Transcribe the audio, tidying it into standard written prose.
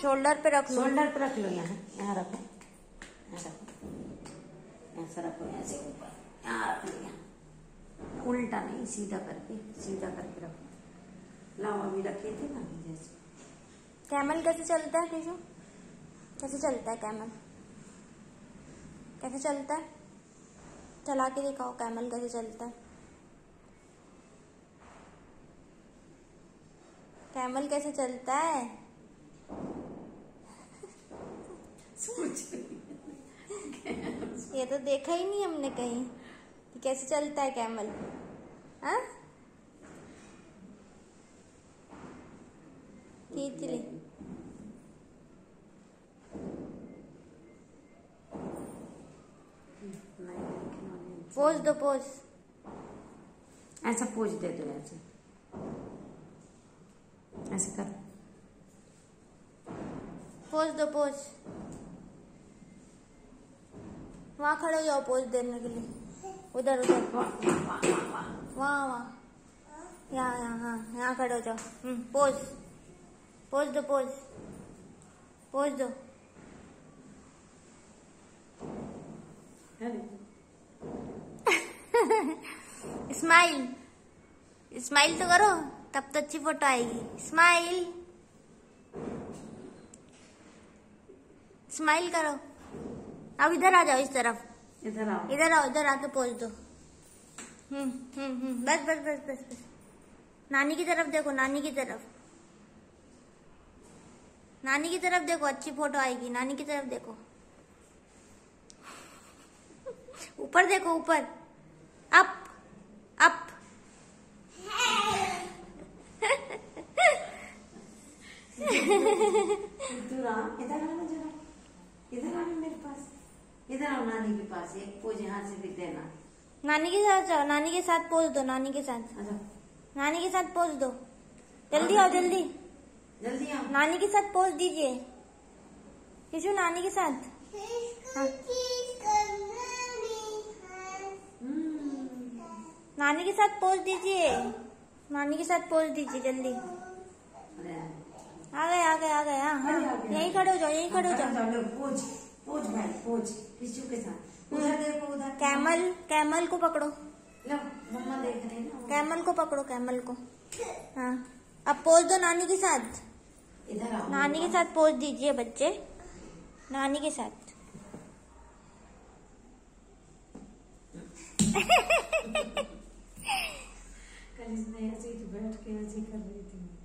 Shoulder पे रख लो, shoulder पे रख लो। यहाँ यहाँ रखो, यहाँ रखो, ऐसा रखो, ऐसे ऊपर यहाँ रख लो। यहाँ उल्टा नहीं, सीधा करके रखो। लाओ, अभी रखे थे ना जैसे। कैमल कैसे चलता है टीशू? कैसे चलता है कैमल? कैसे चलता है? चला के दिखाओ कैमल कैसे चलता है। कैमल कैसे चलता है? ये तो देखा ही नहीं हमने कहीं कि कैसे चलता है कैमल। हाँ, खींच ले। पोज दो, पोज। ऐसा पोज दे दो, ऐसे कर। पोज दो, पोज। वहाँ खड़े हो जाओ पोज देने के लिए। उधर उधर, वहाँ यहाँ यहाँ खड़े हो जाओ। पोज, पोज दो, पोज, पोज दो। स्माइल, स्माइल तो करो, तब तो अच्छी फोटो आएगी। स्माइल, स्माइल करो। अब इधर आ जाओ, इस तरफ। इधर आओ, इधर आओ, इधर आके पोज दो। बस बस बस बस बस। नानी की तरफ देखो, नानी की तरफ, नानी की तरफ देखो, अच्छी फोटो आएगी। नानी की तरफ देखो, ऊपर देखो, ऊपर, अप अप। इधर आना जरा, इधर आना मेरे पास, इधर आओ नानी के पास। एक पोज यहाँ से भी देना। नानी के साथ जाओ, नानी के साथ पोज दो, नानी के साथ, नानी के साथ पोज दो। जल्दी आओ, जल्दी जल्दी आओ, नानी के साथ पोज दीजिए। किशु, नानी के साथ। हाँ। नानी के साथ पोज दीजिए, नानी के साथ पोज दीजिए, जल्दी। आ गए, आ गए, आ गए। हाँ, यहीं खड़े हो जाओ, यहीं खड़े हो जाओ। पोज, पोज भाई, पोज किशु के साथ। उधर देखो, उधर। कैमल, कैमल को पकड़ो। लो, मम्मा देख रहे हैं ना। कैमल को पकड़ो, कैमल को। हाँ, अब पोज दो नानी के साथ। इधर आओ, नानी के साथ पोज दीजिए बच्चे, नानी के साथ। कल इसने ऐसे ही बैठ के ऐसे कर रही थी।